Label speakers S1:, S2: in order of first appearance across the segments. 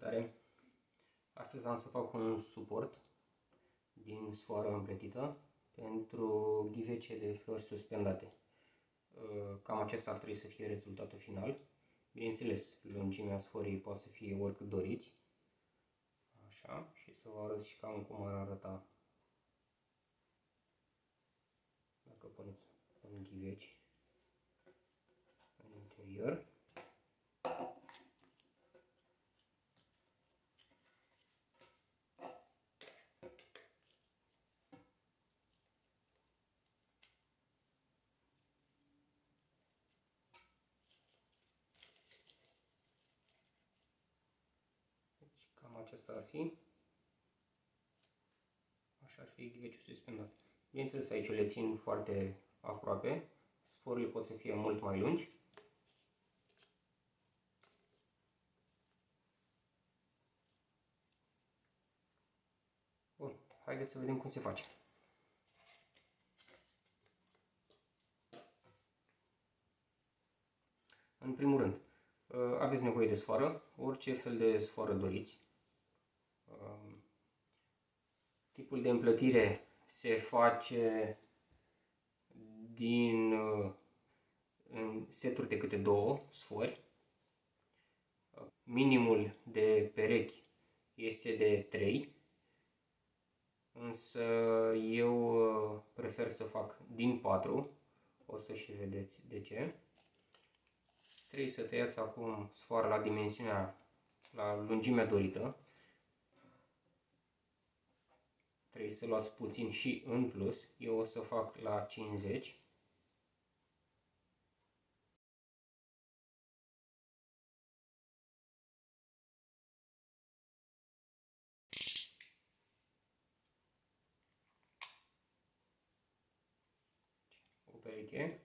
S1: Salutare! Astăzi am să fac un suport din sfoară împletită pentru ghivece de flori suspendate. Cam acesta ar trebui să fie rezultatul final. Bineînțeles, lungimea sforii poate să fie oricât doriți. Așa, și să vă arăt și cam cum ar arăta dacă puneți un ghiveci în interior. Cam acesta ar fi. Așa ar fi ghiveciul suspendat. Bineînțeles, aici le țin foarte aproape. Sforile pot să fie mult mai lungi. Bun, haideți să vedem cum se face. În primul rând, aveți nevoie de sfoară, orice fel de sfoară doriți. Tipul de împlătire se face din seturi de câte 2 sfori. Minimul de perechi este de 3, însă eu prefer să fac din 4, o să și vedeți de ce. Trebuie să tăiați acum sfoara la dimensiunea, la lungimea dorită. Trebuie să luați puțin și în plus. Eu o să fac la 50. O pereche.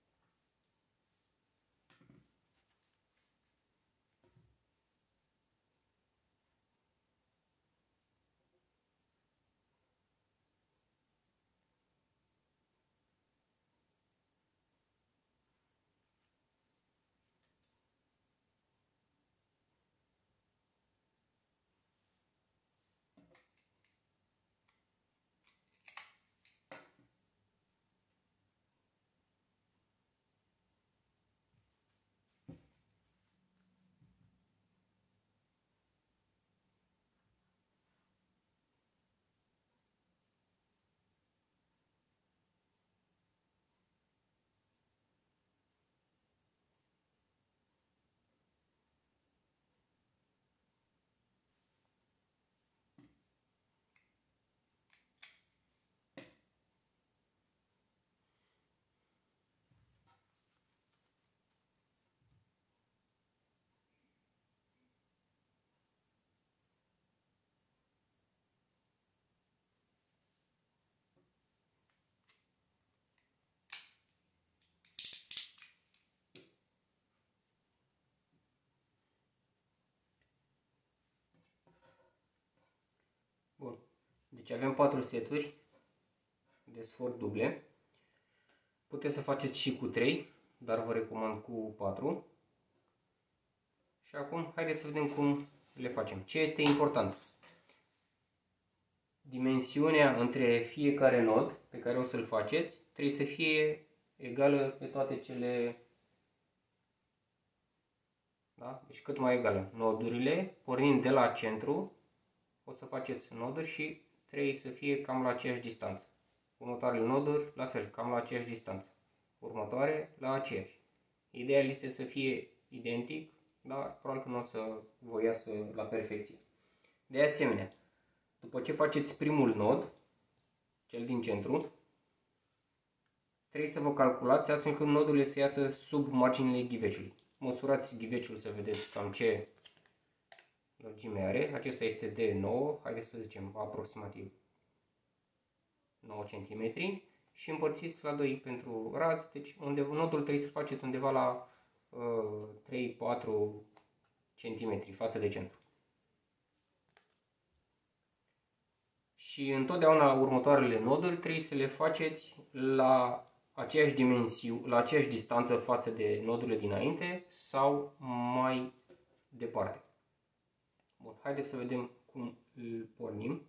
S1: Bun. Deci avem 4 seturi de sfori duble. Puteți să faceți și cu 3, dar vă recomand cu 4. Și acum haideți să vedem cum le facem. Ce este important? Dimensiunea între fiecare nod pe care o să-l faceți trebuie să fie egală pe toate cele... Da? Deci cât mai egală. Nodurile, pornind de la centru, o să faceți noduri și trebuie să fie cam la aceeași distanță. Următoarele noduri, la fel, cam la aceeași distanță. Următoare, la aceeași. Ideal este să fie identic, dar probabil că nu o să vă iasă la perfecție. De asemenea, după ce faceți primul nod, cel din centru, trebuie să vă calculați astfel încât nodurile să iasă sub marginile ghiveciului. Măsurați ghiveciul să vedeți cam ce lungime are. Acesta este de 9, haideți să zicem aproximativ 9 cm și împărțiți la 2 pentru raz. Deci nodul trebuie să faceți undeva la 3-4 cm față de centru. Și întotdeauna la următoarele noduri trebuie să le faceți la aceeași dimensiune, la aceeași distanță față de nodurile dinainte sau mai departe. Bun, haideți să vedem cum îl pornim.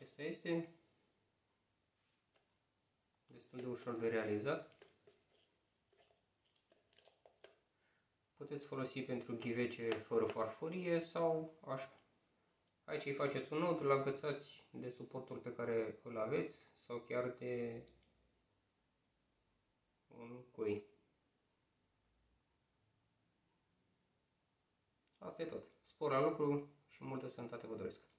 S1: acesta este destul de ușor de realizat. Puteți folosi pentru ghivece fără farfurie sau așa. Aici îi faceți un nod, îl agățați de suportul pe care îl aveți sau chiar de un cui. Asta e tot. Spor la lucru și multă sănătate vă doresc!